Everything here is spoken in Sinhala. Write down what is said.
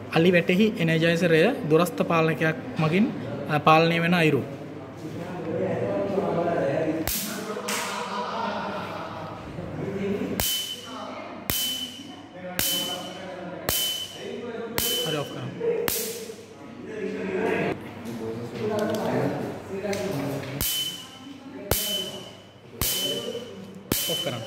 අලි වැටෙහි එනර්ජයිසරය දුරස්ථ පාලනයක් මගින් පාලනය වෙන අයුරු. හරි ඔෆ් කරමු. ඔෆ් කරමු.